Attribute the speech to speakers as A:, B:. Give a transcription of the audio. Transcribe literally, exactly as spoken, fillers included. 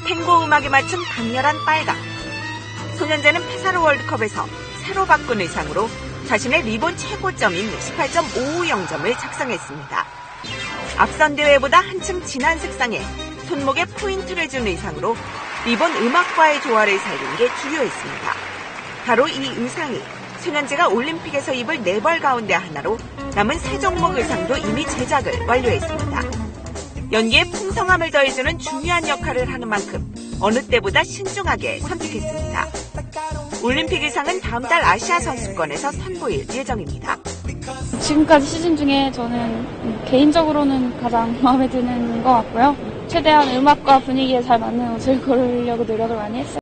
A: 탱고 음악에 맞춘 강렬한 빨강. 소년제는 페사르 월드컵에서 새로 바꾼 의상으로 자신의 리본 최고점인 십팔 점 오오영 점을 작성했습니다. 앞선 대회보다 한층 진한 색상에 손목에 포인트를 준 의상으로 리본 음악과의 조화를 살린 게 주요했습니다. 바로 이 의상이 소년제가 올림픽에서 입을 네 벌 가운데 하나로 남은 세 종목 의상도 이미 제작을 완료했습니다. 연기에 풍성함을 더해주는 중요한 역할을 하는 만큼 어느 때보다 신중하게 선택했습니다. 올림픽 의상은 다음 달 아시아 선수권에서 선보일 예정입니다.
B: 지금까지 시즌 중에 저는 개인적으로는 가장 마음에 드는 것 같고요. 최대한 음악과 분위기에 잘 맞는 옷을 고르려고 노력을 많이 했어요.